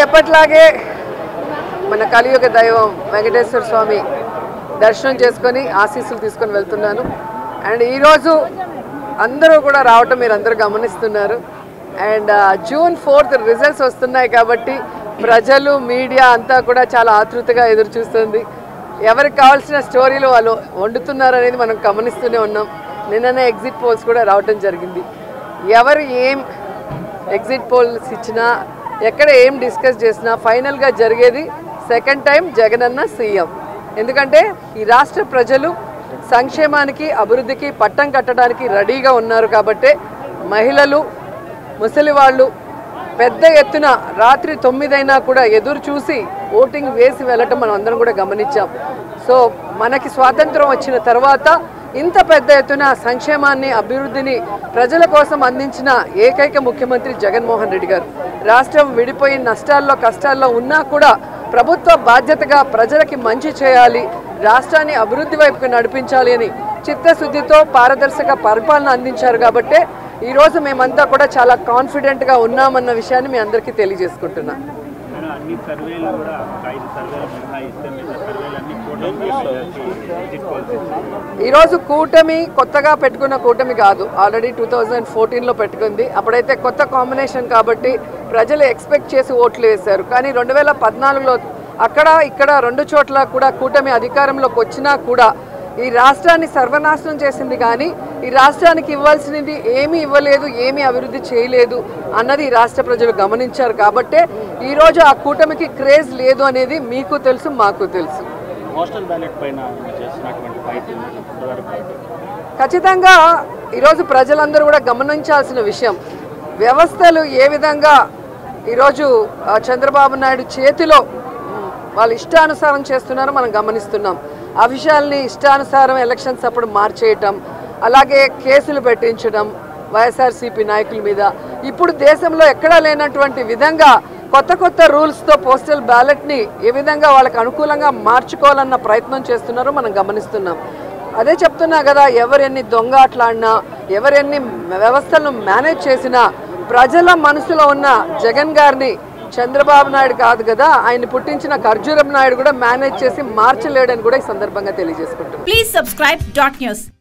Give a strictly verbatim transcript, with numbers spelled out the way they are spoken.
ఎప్పట్లాగే మన కలియుగ దైవం వెంకటేశ్వర స్వామి దర్శనం చేసుకొని ఆశీస్సులు తీసుకొని వెళ్తున్నాను. అండ్ ఈరోజు అందరూ కూడా రావటం మీరు అందరూ గమనిస్తున్నారు. అండ్ జూన్ ఫోర్త్ రిజల్ట్స్ వస్తున్నాయి కాబట్టి ప్రజలు మీడియా అంతా కూడా చాలా ఆతృతగా ఎదురు చూస్తుంది. ఎవరికి కావాల్సిన స్టోరీలు వాళ్ళు వండుతున్నారు అనేది మనం గమనిస్తూనే ఉన్నాం. నిన్ననే ఎగ్జిట్ పోల్స్ కూడా రావటం జరిగింది. ఎవరు ఏం ఎగ్జిట్ పోల్స్ ఇచ్చినా ఎక్కడ ఏం డిస్కస్ చేసినా ఫైనల్గా జరిగేది సెకండ్ టైం జగనన్న సీఎం. ఎందుకంటే ఈ రాష్ట్ర ప్రజలు సంక్షేమానికి అభివృద్ధికి పట్టం కట్టడానికి రెడీగా ఉన్నారు కాబట్టి మహిళలు ముసలి వాళ్ళు పెద్ద ఎత్తున రాత్రి తొమ్మిదైనా కూడా ఎదురు చూసి ఓటింగ్ వేసి వెళ్ళటం మనం అందరం కూడా గమనించాం. సో మనకి స్వాతంత్రం వచ్చిన తర్వాత ఇంత పెద్ద ఎత్తున సంక్షేమాన్ని అభివృద్ధిని ప్రజల కోసం అందించిన ఏకైక ముఖ్యమంత్రి జగన్మోహన్ రెడ్డి గారు. రాష్ట్రం విడిపోయి నష్టాల్లో కష్టాల్లో ఉన్నా కూడా ప్రభుత్వ బాధ్యతగా ప్రజలకి మంచి చేయాలి, రాష్ట్రాన్ని అభివృద్ధి వైపుకు నడిపించాలి అని చిత్తశుద్ధితో పారదర్శక పరిపాలన అందించారు. కాబట్టి ఈరోజు మేమంతా కూడా చాలా కాన్ఫిడెంట్గా ఉన్నామన్న విషయాన్ని మీ అందరికీ తెలియజేసుకుంటున్నాం. ఈరోజు కూటమి కొత్తగా పెట్టుకున్న కూటమి కాదు, ఆల్రెడీ టూ థౌజండ్ ఫోర్టీన్లో పెట్టుకుంది. అప్పుడైతే కొత్త కాంబినేషన్ కాబట్టి ప్రజలు ఎక్స్పెక్ట్ చేసి ఓట్లు వేశారు. కానీ రెండు వేల పద్నాలుగులో అక్కడ ఇక్కడ రెండు చోట్ల కూడా కూటమి అధికారంలోకి వచ్చినా కూడా ఈ రాష్ట్రాన్ని సర్వనాశనం చేసింది. కానీ ఈ రాష్ట్రానికి ఇవ్వాల్సినది ఏమీ ఇవ్వలేదు, ఏమీ అభివృద్ధి చేయలేదు అన్నది ఈ రాష్ట్ర ప్రజలు గమనించారు. కాబట్టే ఈరోజు ఆ కూటమికి క్రేజ్ లేదు అనేది మీకు తెలుసు, మాకు తెలుసు. ఖచ్చితంగా ఈరోజు ప్రజలందరూ కూడా గమనించాల్సిన విషయం, వ్యవస్థలు ఏ విధంగా ఈరోజు చంద్రబాబు నాయుడు చేతిలో వాళ్ళు ఇష్టానుసారం చేస్తున్నారో మనం గమనిస్తున్నాం. ఆ విషయాల్ని ఇష్టానుసారం ఎలక్షన్స్ అప్పుడు మార్చేయటం, అలాగే కేసులు పెట్టించడం వైఎస్ఆర్సీపీ నాయకుల మీద. ఇప్పుడు దేశంలో ఎక్కడా లేనటువంటి విధంగా కొత్త కొత్త రూల్స్తో పోస్టల్ బ్యాలెట్ని ఏ విధంగా వాళ్ళకి అనుకూలంగా మార్చుకోవాలన్న ప్రయత్నం చేస్తున్నారో మనం గమనిస్తున్నాం. అదే చెప్తున్నా కదా, ఎవరెన్ని దొంగ ఆటలాడినా ఎవరెన్ని వ్యవస్థలను మేనేజ్ చేసినా ప్రజల మనసులో ఉన్న జగన్ గారిని చంద్రబాబు నాయుడు కాదు కదా, ఆయన పుట్టించిన ఖర్జూరం నాయుడు కూడా మేనేజ్ చేసి మార్చలేడని కూడా ఈ సందర్భంగా తెలియజేసుకుంటున్నాం. Please subscribe dot news.